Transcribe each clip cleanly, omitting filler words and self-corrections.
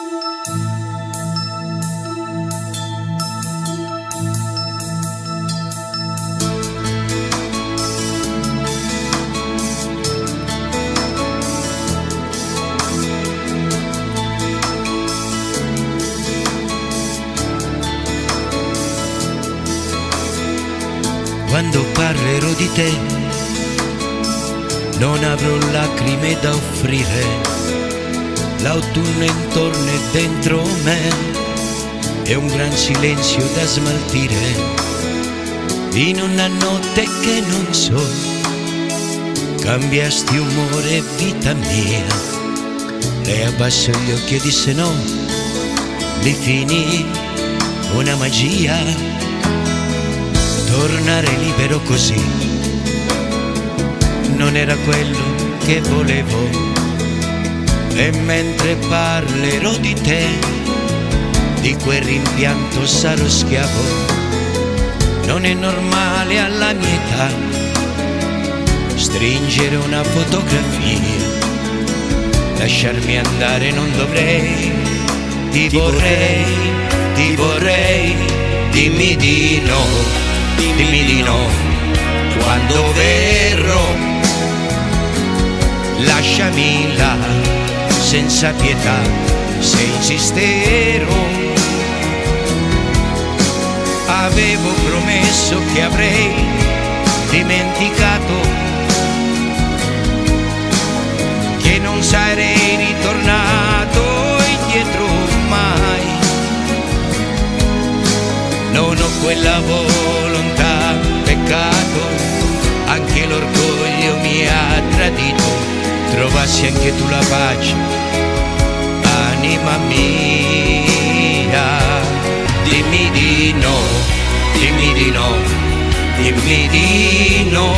Quando parlerò di te non avrò lacrime da offrire, l'autunno intorno e dentro me è un gran silenzio da smaltire. In una notte che non so, cambiasti umore e vita mia. Lei abbassò gli occhi e disse no, lì finì una magia. Tornare libero così non era quello che volevo, e mentre parlerò di te, di quel rimpianto sarò schiavo. Non è normale alla mia età stringere una fotografia, lasciarmi andare non dovrei. Ti vorrei, dimmi di no. Dimmi di no, quando verrò, lasciami là, senza pietà, se insisterò. Avevo promesso che avrei dimenticato, che non sarei ritornato indietro mai. Non ho quella volontà, peccato, anche l'orgoglio mi ha tradito. Trovassi anche tu la pace, anima mia. Dimmi di no, dimmi di no, dimmi di no.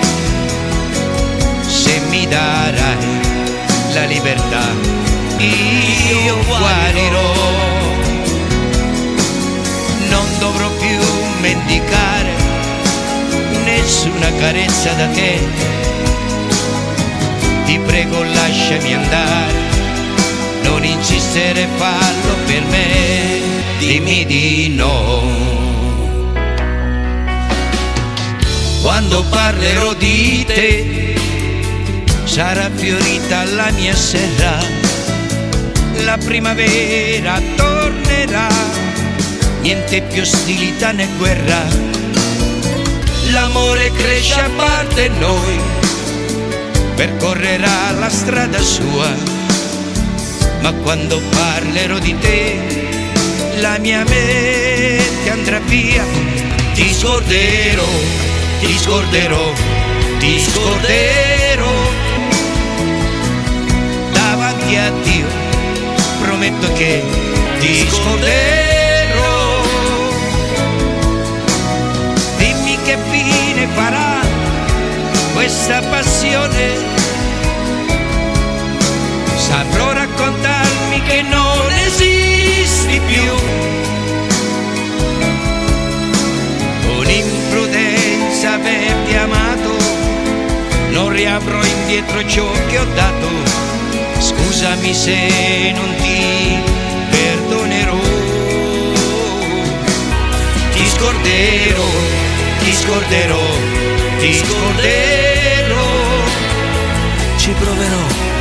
Se mi darai la libertà, io guarirò. Non dovrò più mendicare nessuna carezza da te. Ti prego lasciami andare, non insistere, fallo per me. Dimmi di no. Quando parlerò di te sarà fiorita la mia sera, la primavera tornerà. Niente più ostilità né guerra, l'amore cresce a parte noi, percorrerà la strada sua. Ma quando parlerò di te, la mia mente andrà via. Ti scorderò, ti scorderò, ti scorderò. Davanti a Dio prometto che ti scorderò. Che fine farà questa passione? Saprò raccontarmi che non esisti più. Con imprudenza averti amato, non riavrò indietro ciò che ho dato. Scusami se non ti perdonerò. Ti scorderò, ti scorderò, ti scorderò. Ci proverò.